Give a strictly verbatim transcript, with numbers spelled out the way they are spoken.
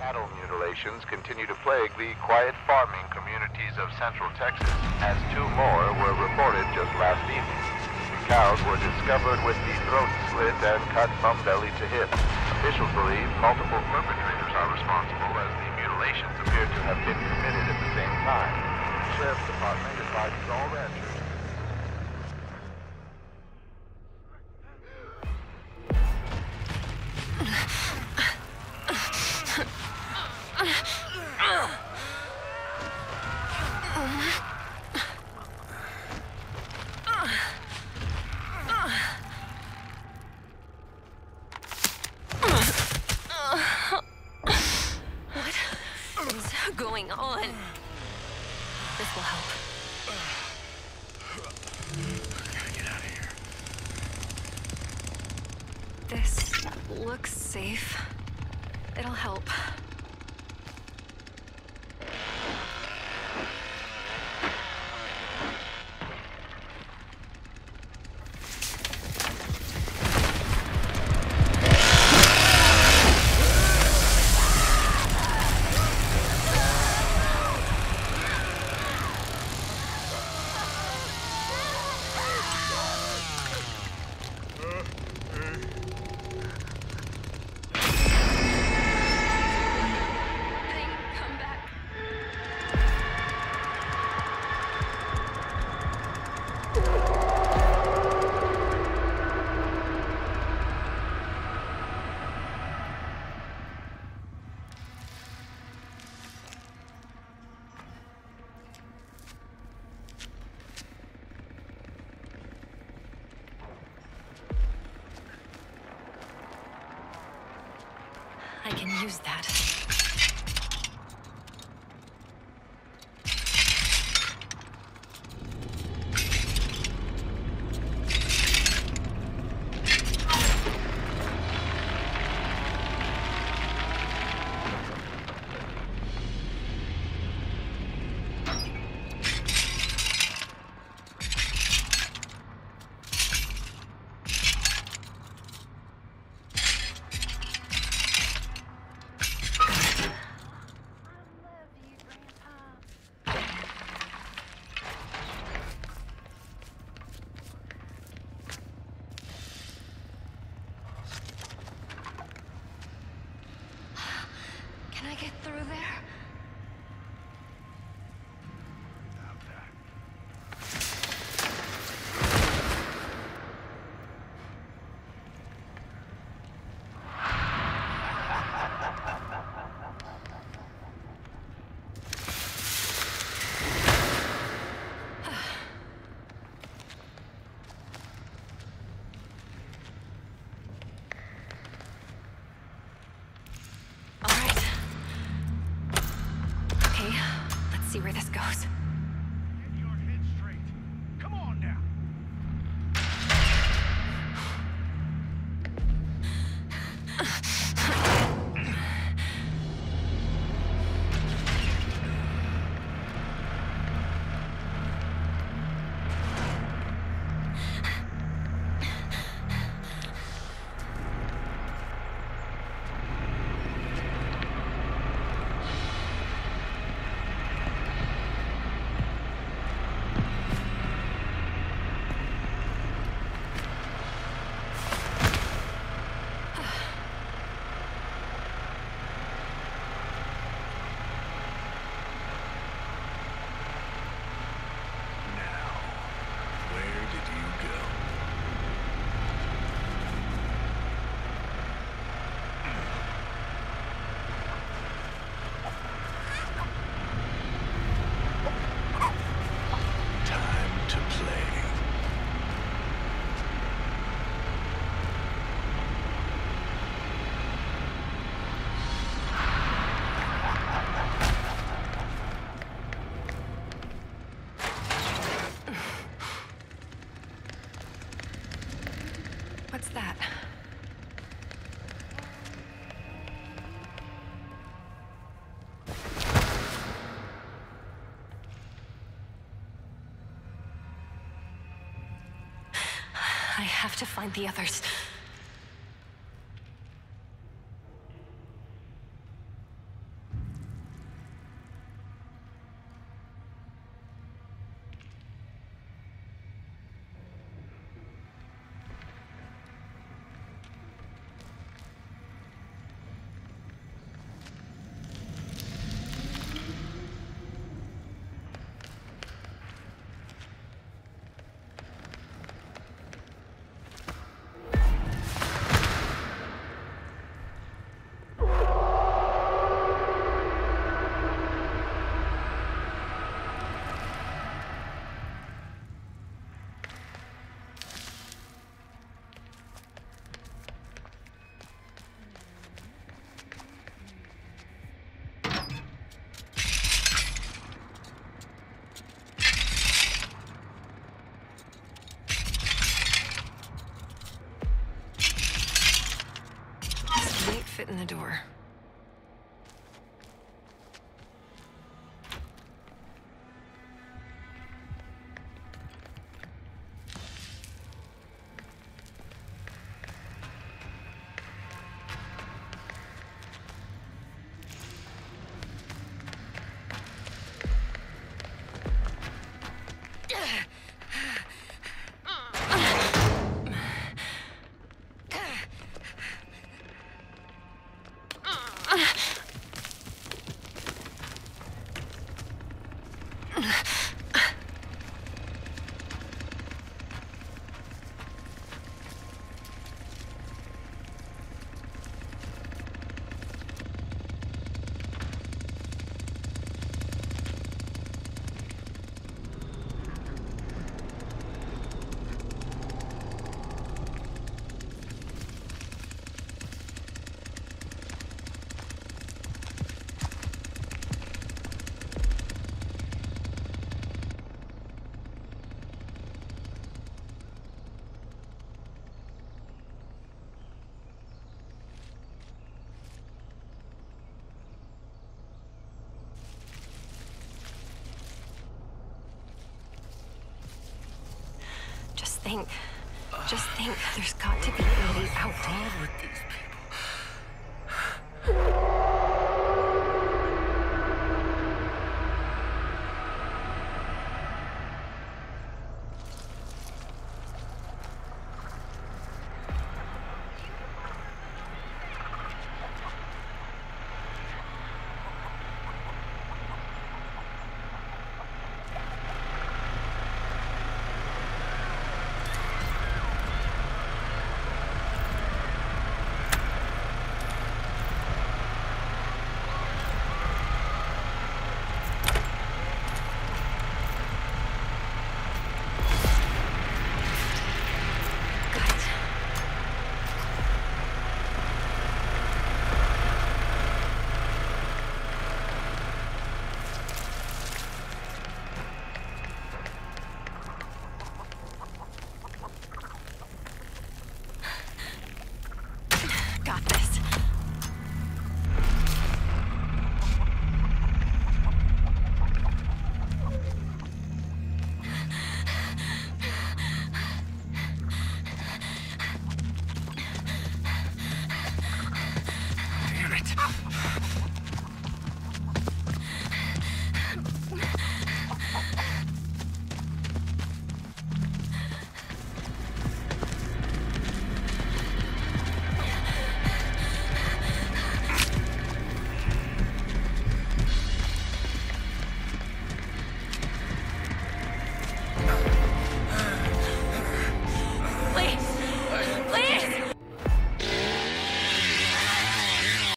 Cattle mutilations continue to plague the quiet farming communities of central Texas, as two more were reported just last evening. The cows were discovered with the throats slit and cut from belly to hip. Officials believe multiple perpetrators are responsible, as the mutilations appear to have been committed at the same time. The Sheriff's Department advises all ranchers. Going on. This will help. Gotta get out of here. This looks safe. It'll help. I can use that. Can I get through there? See where this goes. Get your head straight. Come on now. What's that? I have to find the others. fit in the door. Just think. Just think. There's got to be a way out. What's wrong with these people? Got this.